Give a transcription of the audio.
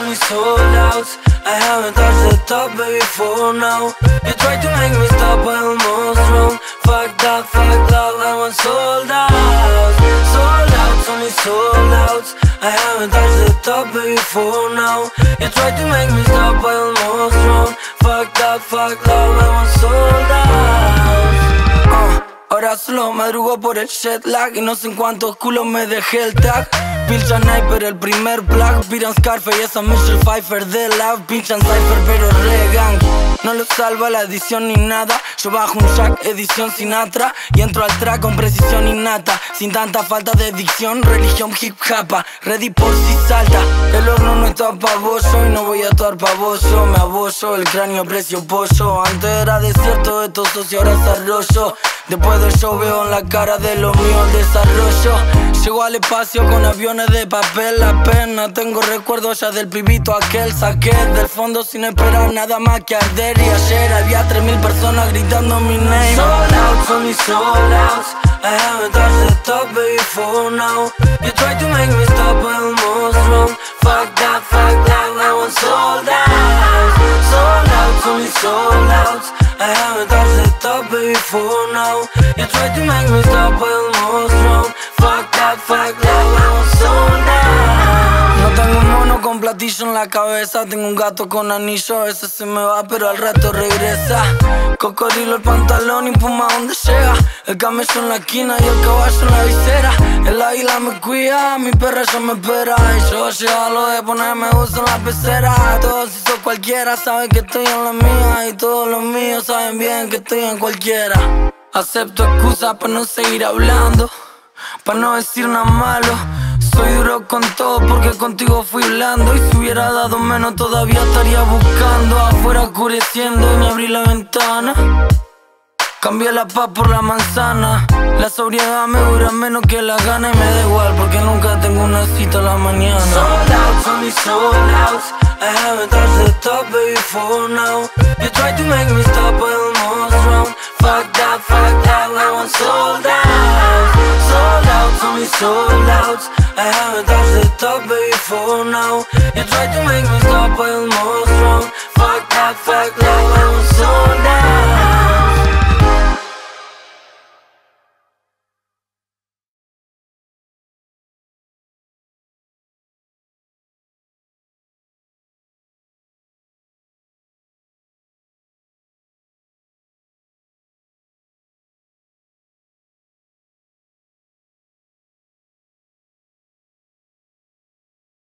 only sold outs. I haven't touched the top, baby, for now. You tried to make me stop, I almost wrong. Fuck that, I want sold outs. Sold outs, only sold outs. I haven't touched the top, baby, for now. You tried to make me stop, I almost wrong. Fuck that, I want sold outs. Ahora solo madrugo por el jet lag y no sé en cuántos culos me dejé el tag. Pilchan Sniper, el primer plug. Piran Scarface y esa Michelle Pfeiffer de Love. Pinchan Cypher pero regan. No lo salva la edición ni nada. Yo bajo un jack, edición Sinatra, y entro al track con precisión innata. Sin tanta falta de dicción, religión hip hop. Ready por si salta. El horno no está pavoso y no voy a estar pavoso. Me abollo, el cráneo precio pollo. Antes era desierto, esto socio ahora es arroyo. Después del show veo en la cara de los míos el desarrollo. Llego al espacio con aviones de papel. La pena, tengo recuerdos ya del pibito aquel. Saqué del fondo sin esperar nada más que arder. Y ayer había 3000 personas gritando mi name. Sold outs, only sold outs. I haven't touched the top, baby, for now. You tried to make me stop, I almost wrong. Fuck that, I want sold outs. Sold outs, only sold outs. I haven't touched the top, baby, for now. You tried to make me stop, I almost wrong. Fuck that, I want sold outs. No tengo un mono con platillo en la cabeza. Tengo un gato con anillo, ese se me va pero al rato regresa. Cocodrilo el pantalón y puma donde llega. El camello en la esquina y el caballo en la visera. El águila me cuida, mi perra ya me espera. Y yo llego lo de ponerme uso en la pecera. Todos si sos cualquiera saben que estoy en la mía. Y todos los míos saben bien que estoy en cualquiera. Acepto excusas para no seguir hablando, para no decir nada malo. Soy duro con todo porque contigo fui blando. Y si hubiera dado menos todavía estaría buscando. Afuera oscureciendo y me abrí la ventana. Cambié la paz por la manzana. La sobriedad me dura menos que las ganas. Y me da igual porque nunca tengo una cita a la mañana. Sold outs, only sold outs. I haven't touched the top, baby, for now. You tried to make me stop, I almost wrong. Fuck that, I want sold outs. Sold outs, only sold outs. I haven't touched the top, baby, for now. You tried to make me stop, I almost wrong. Fuck that,